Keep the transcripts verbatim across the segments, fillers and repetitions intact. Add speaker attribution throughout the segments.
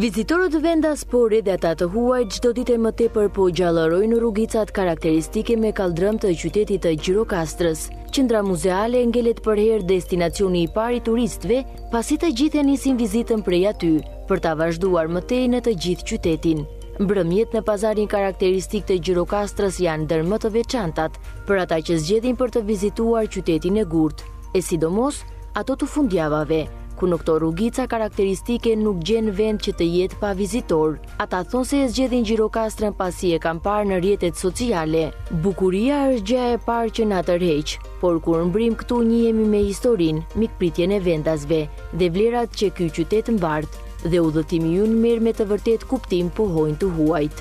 Speaker 1: Vizitorët të vendas, por edhe ata të huaj, çdo ditë më tepër po gjallërojnë rrugicat karakteristike me kaldrëm të qytetit të Gjirokastrës. Qendra muzeale ngelet për herë destinacioni i parë i turistëve, pasi të gjithë nisin vizitën prej aty, për ta vazhduar më tej në të gjithë qytetin. Mbrëmjet në pazarin karakteristik të Gjirokastrës janë ndër më të veçantat për ata që zgjedhin për të vizituar qytetin e Gurtë, e sidomos ato të fundjavave, ku në këto rrugica karakteristike nuk gjen vend që të jetë pa vizitor. Ata thonë se e zgjedhin Gjirokastrën pasi e kanë parë në rrjetet sociale. Bukuria është gjë e parë që na tërheq, por kur mbrim këtu njihemi me historinë, mikpritjen e vendasve dhe vlerat që ky qytet mbart, dhe udhëtimi ynë merr me të vërtet kuptim pohojnë të huajt.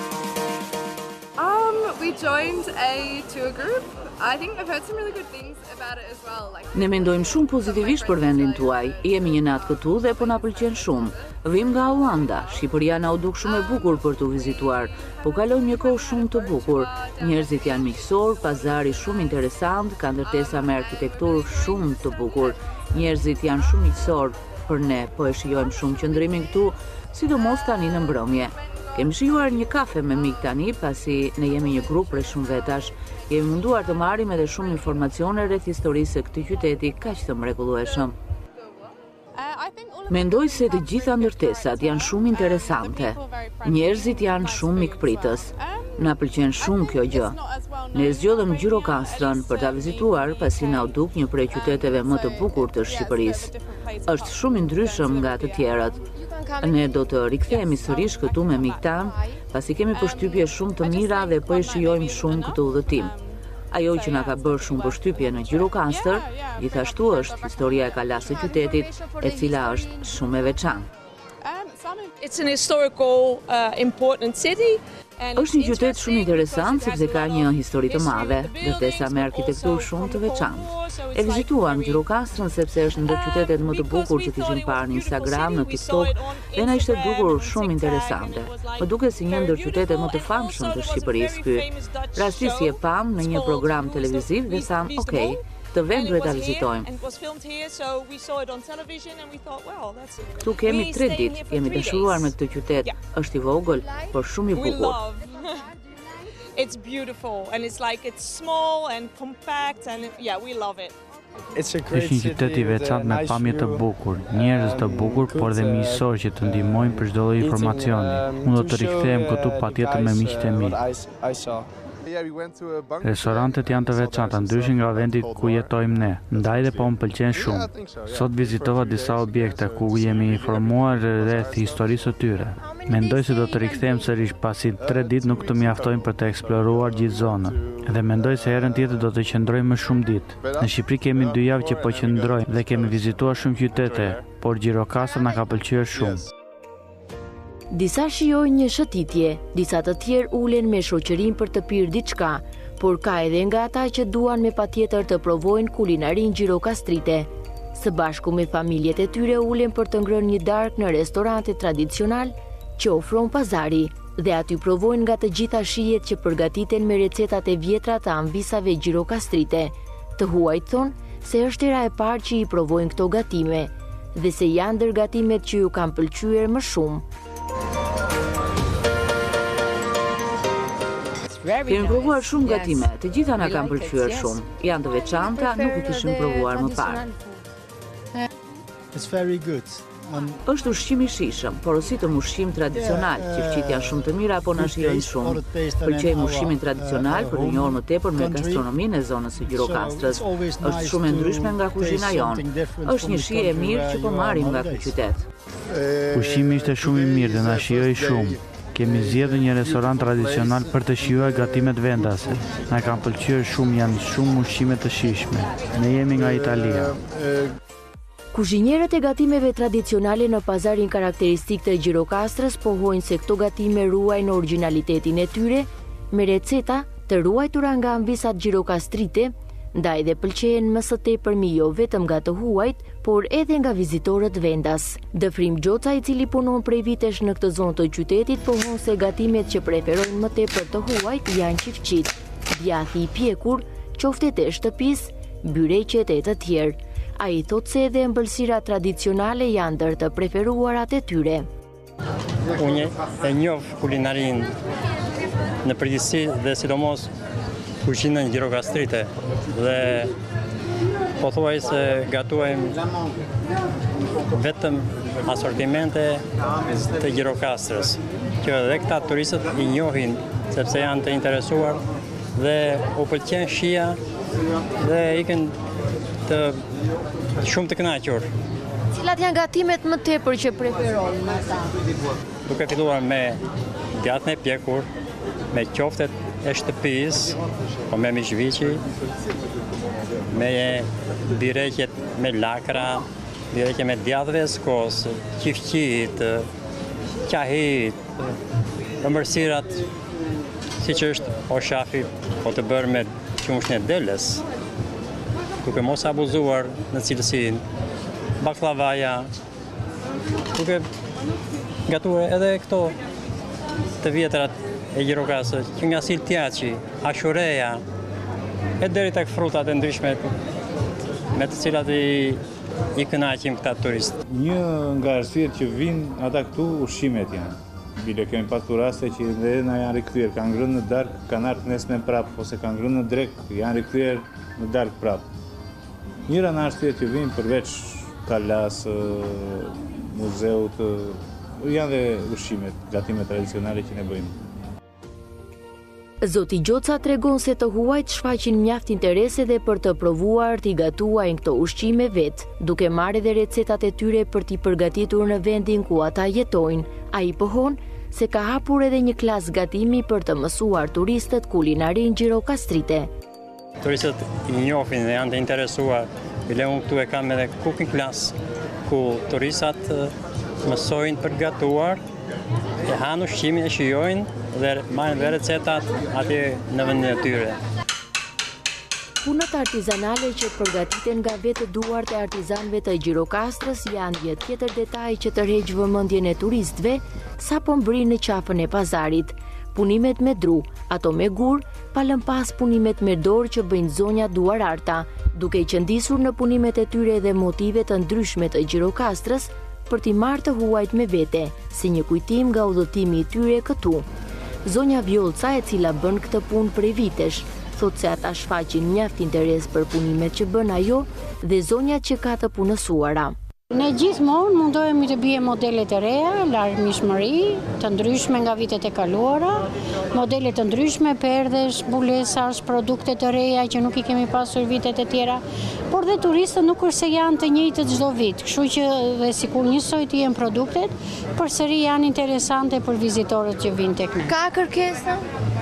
Speaker 2: Um, we joined a tour group. I think I've heard some really good things about it as well. Like
Speaker 3: Ne mendojmë shumë pozitivisht për vendin tuaj. Jemi një natë këtu dhe po na pëlqen shumë. Vim nga Hollanda. Shqipëria na u duk shumë e bukur për tu vizituar, po kalojmë një kohë shumë të bukur. Njerëzit janë miqësor, pazari shumë interesant, ka ndërtesa me arkitekturë shumë të bukur. Njerëzit janë shumë miqësor për ne, po e shijojmë shumë qëndrimin këtu, sidomos tani në mbrëmje. Kemi shijuar një kafe me mik tani, pasi ne jemi një grup prej shumë vetash. Jemi munduar të marrim edhe shumë informacione rreth historisë së këtij qyteti kaq të mrekullueshëm. Mendoj se të gjitha ndërtesat janë shumë interesante. Njerëzit janë shumë mikpritës. Na pëlqen shumë kjo gjë. Ne zgjodhëm Gjirokastrën për ta vizituar pasi na u duk një prej qyteteve më të bukur të Shqipërisë. Është shumë i ndryshëm nga të tjerat. Ne do të rikthehemi sërish këtu me miq tan, pasi kemi përshtypje shumë të mira dhe po e shijojmë shumë këtë udhëtim. Ajo që na ka bërë shumë përshtypje në Gjirokastër, gjithashtu është historia e kalas së qytetit, e cila është shumë e veçantë.
Speaker 4: It's an historical uh, important city.
Speaker 3: Është një qytet shumë interesant sepse ka një histori të madhe, ndërtesa me arkitekturë shumë të veçantë. E vizituam Gjirokastrën sepse është ndër qytetet më të bukur që kishim parë në Instagram, në TikTok, dhe na ishte dukur shumë interesante. Më duket si një ndër qytetet më të famshëm të Shqipërisë ky. Rastisi e pam në një program televiziv dhe tham, "Okej, të vend duhet ta vizitojmë." Këtu kemi tre ditë, jemi dashuruar me këtë qytet. Është i vogël, por shumë i bukur.
Speaker 4: It's beautiful and it's like it's small and compact and yeah, we love it.
Speaker 5: Është një qytet i veçantë me pamje të bukur, njerëz të bukur, por dhe miqësor që të ndihmojnë për çdo lloj informacioni. Unë do të rikthehem këtu patjetër me miqtë e mi. Restorantet janë të veçanta, ndryshe nga vendi ku jetojmë ne, ndaj dhe po më pëlqen shumë. Sot vizitova disa objekte ku jemi informuar rreth historisë së tyre. Mendoj se do të rikthehem sërish pasi tre ditë nuk të mjaftojnë për të eksploruar gjithë zonën. Dhe mendoj se herën tjetër do të qëndrojmë më shumë ditë. Në Shqipëri kemi dy javë që po qëndrojmë dhe kemi vizituar shumë qytete, por Gjirokastra na ka pëlqyer shumë.
Speaker 1: Disa shijojnë një shëtitje, disa të tjerë ulen me shoqërim për të pirë diçka, por ka edhe nga ata që duan me patjetër të provojnë kulinarin gjirokastrite. Së bashku me familjet e tyre ulen për të ngrënë një darkë në restorante tradicional që ofron pazari, dhe aty provojnë nga të gjitha shijet që përgatiten me recetat e vjetra të ambisave gjirokastrite. Të huajt thonë se është era e parë që i provojnë këto gatime, dhe se janë ndër gatimet që ju kanë pëlqyer më shumë.
Speaker 3: Kemi provuar shumë gatime, të gjitha na kanë pëlqyer shumë. Janë të veçanta, nuk i kishim provuar më parë. Është ushqim i shijshëm, porositë ushqim tradicional, qifqit janë shumë të mira, po na shijojnë shumë. Pëlqejmë ushqimin tradicional për të njohur më tepër me gastronominë e zonës së Gjirokastrës. Është shumë e ndryshme nga kuzhina jonë. Është një shije e mirë që po marrim nga ky qytet.
Speaker 5: Ushqimi ishte shumë i mirë dhe na shijoi shumë. Kemi zgjedhur një restorant tradicional për të shijuar gatimet vendase. Na kanë pëlqyer shumë, janë shumë ushqime të shijshme. Ne jemi nga Italia.
Speaker 1: Kuzhinierët e gatimeve tradicionale në pazarin karakteristik të Gjirokastrës pohojnë se këto gatime ruajnë origjinalitetin e tyre me receta të ruajtura nga ambisat gjirokastrite, ndaj dhe pëlqejnë më së tepërmi jo vetëm nga të huajt, por edhe nga vizitorët vendas. Dëfrim Gjoca, i cili punon prej vitesh në këtë zonë të qytetit, pohon se gatimet që preferojnë më tepër të huajt janë qifqit, djathi i pjekur, qoftet e shtëpis, byreqet e të tjerë. A i thot se edhe ëmbëlsira tradicionale janë ndër të preferuarat e tyre.
Speaker 6: unë e njoh kulinarinë në përgjithësi dhe sidomos kuzhinën gjirokastrite dhe pothuaj se gatuajmë vetëm asortimente të Gjirokastrës, që edhe këta turistët i njohin sepse janë të interesuar dhe u pëlqen shija dhe ikin të shumë të kënaqur.
Speaker 1: Cilat janë gatimet më tepër që preferojnë ata?
Speaker 6: Duke filluar me djatën e pjekur, me qoftet e shtëpisë, po me mishviqi, me bireqet me lakra, bireqet me djathëve e skos, qifqit, qahit, ëmbërsirat, si që është oshafi, po të bërë me qumshën e deles, duke mos abuzuar në cilësin, baklavaja, duke gatuar edhe këto të vjetrat e Gjirokasës, që nga siltjaçi, ashureja, e deri tek frutat e ndryshme me të cilat i, i kënaqim këta turistë.
Speaker 7: Një nga arsyet që vinë ata këtu ushqimet janë. Bile kemi pasur raste që dhe na janë rikthyer, kanë ngrënë në darkë, kanë ardhur nesme prap, ose kanë ngrënë në drekë, janë rikthyer në darkë prap. Njëra nga arsyet që vinë përveç kalas, muzeut, janë dhe ushqimet, gatimet tradicionale që ne bëjmë.
Speaker 1: Zoti Gjoca tregon se të huajt shfaqin mjaft interese dhe për të provuar t'i gatuajnë këto ushqime vetë, duke marrë dhe recetat e tyre për t'i përgatitur në vendin ku ata jetojnë. Ai pohon se ka hapur edhe një klas gatimi për të mësuar turistët kulinarin gjirokastrite.
Speaker 6: Turistët i njohin dhe janë të interesuar. Bile unë këtu e kam edhe cooking class, ku turistat mësojnë për gatuar, e hanë ushqimin, e shijojnë dhe marrin dhe recetat atje në vendin e tyre.
Speaker 1: Punët artizanale që përgatiten nga vetë duart e artizanëve të Gjirokastrës janë një tjetër detaj që tërheq vëmendjen e turistëve sapo mbrin në qafën e pazarit. Punimet me dru, ato me gur, palën pas punimet me dorë që bëjnë zonja duararta, duke i qëndisur në punimet e tyre dhe motive të ndryshme të Gjirokastrës për t'i marrë të huajt me vete, si një kujtim nga udhëtimi i tyre këtu. Zonja Vjolca, e cila bën këtë punë prej vitesh, thot se ata shfaqin mjaft interes për punimet që bën ajo dhe zonjat që ka të punësuara.
Speaker 8: Ne gjithmonë mundohemi të bie modele të reja, larmishmëri, të ndryshme nga vitet e kaluara, modele të ndryshme, perdhesh, bulesash, produkte të reja që nuk i kemi pasur vitet e tjera, por dhe turistët nuk është se janë të njëjtët çdo vit, kështu që dhe sikur njësoj të jenë produktet, përsëri janë interesante për vizitorët që vinë tek ne.
Speaker 1: Ka kërkesa?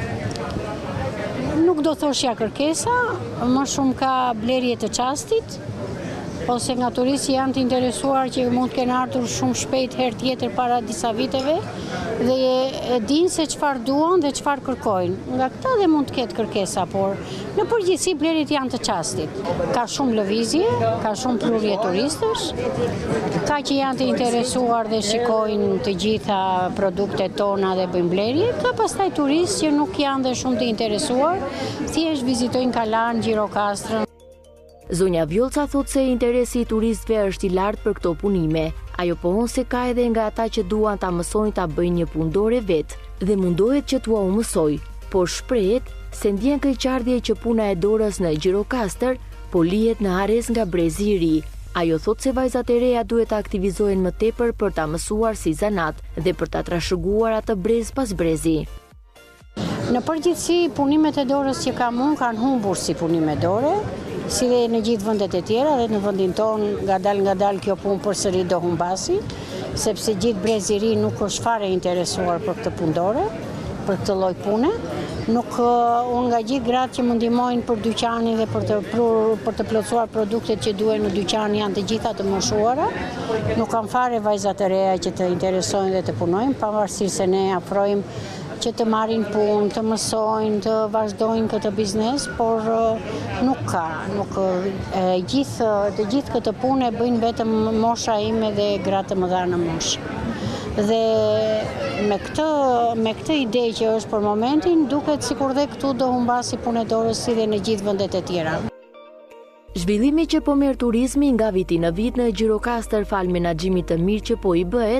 Speaker 8: Nuk do thoshja kërkesa, më shumë ka blerje të çastit, ose nga turistë janë të interesuar që mund të kenë ardhur shumë shpejt herë tjetër para disa viteve dhe e dinë se çfarë duan dhe çfarë kërkojnë. Nga këta dhe mund të ketë kërkesa, por në përgjithësi blerjet janë të çastit. Ka shumë lëvizje, ka shumë prurje turistësh, ka që janë të interesuar dhe shikojnë të gjitha produktet tona dhe bëjnë blerje, ka pastaj turistë që nuk janë dhe shumë të interesuar, thjesht vizitojnë Kalan, Gjirokastrën.
Speaker 1: Zonja Vjolca thot se interesi i turistëve është i lartë për këto punime. Ajo pohon se ka edhe nga ata që duan ta mësojnë ta bëjnë një pundore vetë dhe mundohet që t'ua u mësoj, por shprehet se ndjen keqardhje që puna e dorës në Gjirokastër po lihet në hares nga brezi i ri. Ajo thot se vajzat e reja duhet të aktivizohen më tepër për ta mësuar si zanat dhe për ta trashëguar atë brez pas brezi.
Speaker 8: Në përgjithësi, punimet e dorës që kam unë kanë humbur si punime dore, si dhe në gjithë vendet e tjera dhe në vendin tonë ngadal ngadal kjo punë përsëri do humbasi, sepse gjithë brezi i ri nuk është fare interesuar për këtë pundore, për këtë lloj pune. Nuk unë nga gjithë gratë që më ndihmojnë për dyqanin dhe për të prur, për të plotësuar produktet që duhen në dyqan janë të gjitha të moshuara. Nuk kanë fare vajzat e reja që të interesojnë dhe të punojnë, pavarësisht se ne afrojmë që të marrin punë, të mësojnë, të vazhdojnë këtë biznes, por nuk ka, nuk e gjithë të gjithë këtë punë e bëjnë vetëm mosha ime dhe gratë të mëdha në moshë. Dhe me këtë me këtë ide që është për momentin, duket sikur dhe këtu do humbasi punë dorës si dhe në gjithë vendet e tjera.
Speaker 1: Zhvillimi që po merr turizmi nga viti në vit në Gjirokastër fal menaxhimit të mirë që po i bëhet,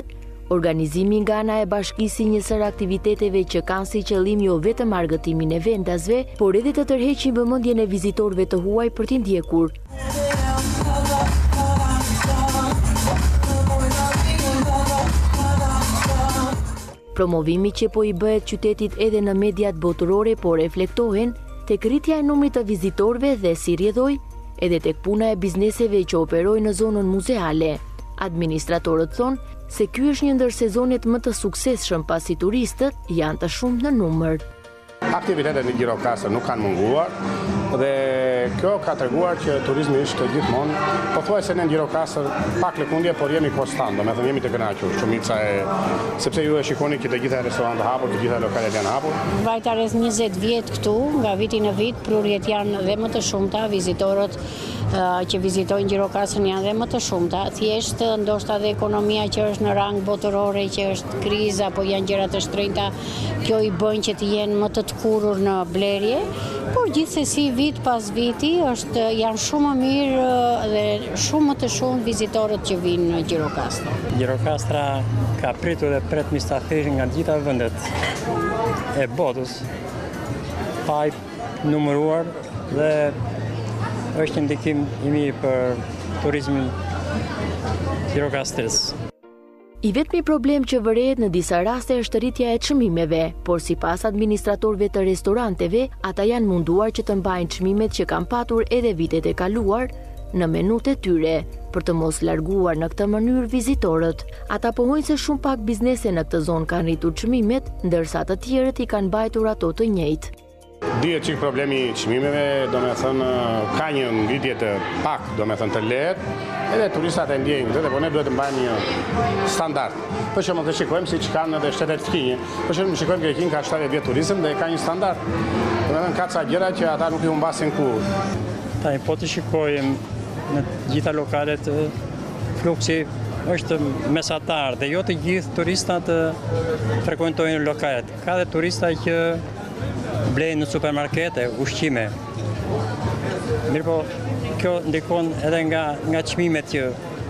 Speaker 1: Organizimi nga ana e bashkisë një sër aktiviteteve që kanë si qëllim jo vetëm argëtimin e vendasve, por edhe të tërheqin vëmendjen e vizitorëve të huaj për t'i ndjekur. Promovimi që po i bëhet qytetit edhe në mediat botërore po reflektohen tek rritja e numrit të vizitorëve dhe si rrjedhoi edhe tek puna e bizneseve që operojnë në zonën muzeale. Administratorët thonë se ky është një ndër sezonet më të suksesshëm pasi turistët janë të shumtë në numër.
Speaker 9: Aktivitetet në Gjirokastër nuk kanë munguar dhe kjo ka treguar që turizmi është gjithmonë, pothuajse në Gjirokastër pak lëkundje, por jemi konstant, do me thënë jemi të kënaqur, shumica e sepse ju e shikoni që të gjitha restorantë hapur, të gjitha lokalet janë hapur.
Speaker 8: Vajta rreth njëzet vjet këtu, nga viti në vit, prurjet janë dhe më të shumta, vizitorët që vizitojnë Gjirokastër janë dhe më të shumta. Thjesht ndoshta dhe ekonomia që është në rang botërore, që është kriza apo janë gjëra të shtrenjta, kjo i bën që të jenë më të tkurur në blerje, por gjithsesi vit pas viti është janë shumë më mirë dhe shumë më të shumë vizitorët që vinë në Gjirokastër.
Speaker 6: Gjirokastra ka pritur dhe pret mysafirë nga gjitha vendet e botës, pa i numëruar dhe është një ndikim i mirë për turizmin Gjirokastrës.
Speaker 1: I vetmi problem që vërehet në disa raste është rritja e çmimeve, por sipas administratorëve të restoranteve, ata janë munduar që të mbajnë çmimet që kanë patur edhe vitet e kaluar në menut e tyre, për të mos larguar në këtë mënyrë vizitorët. Ata pohojnë se shumë pak biznese në këtë zonë kanë rritur çmimet, ndërsa të tjerët i kanë mbajtur ato të njëjtë.
Speaker 9: Dihet çik problemi i çmimeve, do me thënë ka një ngritje të pak, do me thënë të lehtë, edhe turistat e ndjejnë këtë, por ne duhet të mbajmë një standard. Për shembull, të shikojmë siç kanë edhe shtetet fqinje. Për shembull, shikojmë Greqinë ka shtatëdhjetë vjet turizëm dhe ka një standard. Do me thënë ka ca gjëra që ata nuk i humbasin kurrë.
Speaker 6: Tani po të shikojmë në gjitha lokalet, fluksi është mesatar dhe jo të gjithë turistat frekuentojnë lokalet. Ka dhe turista që blejnë në supermarkete, ushqime. Mirë po, kjo ndikon edhe nga, nga çmimet që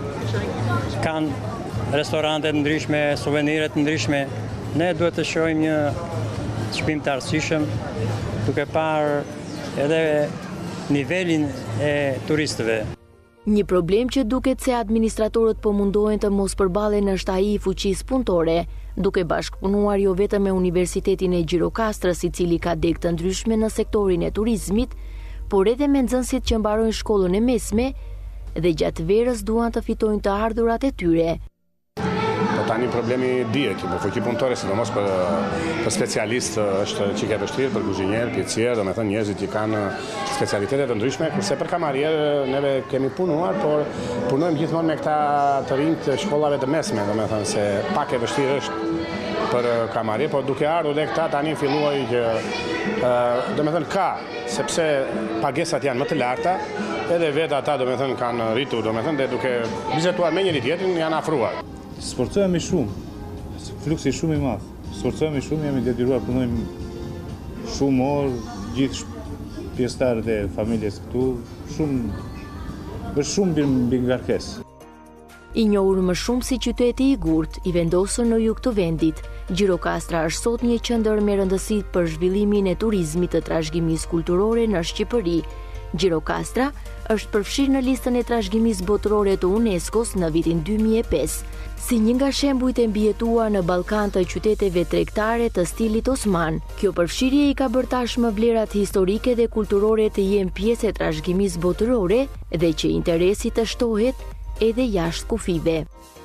Speaker 6: kanë restorantet ndryshme, suveniret ndryshme. Ne duhet të shohim një çmim të arsyeshëm, duke parë edhe nivelin e turistëve.
Speaker 1: Një problem që duket se administratorët po mundohen të mos përballen është ai i fuqisë punëtore, duke bashkëpunuar jo vetëm me Universitetin e Gjirokastrës, i cili ka degë të ndryshme në sektorin e turizmit, por edhe me nxënësit që mbarojnë shkollën e mesme dhe gjatë verës duan të fitojnë të ardhurat e tyre.
Speaker 9: Po tani problemi dihet që fuqi punëtore, sidomos për, për specialistë është çike e vështirë, për kuzhinier, piecier, domethënë njerëzit që kanë specialitete të ndryshme, kurse për kamarier neve kemi punuar, por punojmë gjithmonë me këta të rinj të shkollave të mesme, domethënë se pak e vështirë është për kamarier, por duke ardhur dhe këta tani filluai që domethënë ka, sepse pagesat janë më të larta, edhe vetë ata domethënë kanë rritur, domethënë dhe duke vizituar me njëri tjetrin janë afruar.
Speaker 7: Sforcohemi shumë, fluksi shumë i madh. Sforcohemi shumë, jemi detyruar punojmë shumë orë, gjithë pjesëtarët e familjes këtu, shumë, është shumë mbi ngarkesë.
Speaker 1: I njohur më shumë si qyteti i gurt, i vendosur në jug të vendit, Gjirokastra është sot një qendër me rëndësi për zhvillimin e turizmit të trashëgimisë kulturore në Shqipëri. Gjirokastra është përfshirë në listën e trashëgimisë botërore të UNESCO-s në vitin dy mijë e pesë, si një nga shembujt e mbijetuar në Ballkan të qyteteve tregtare të stilit osman. Kjo përfshirje i ka bërë tashmë vlerat historike dhe kulturore të jenë pjesë e trashëgimisë botërore dhe që interesi të shtohet edhe jashtë kufive.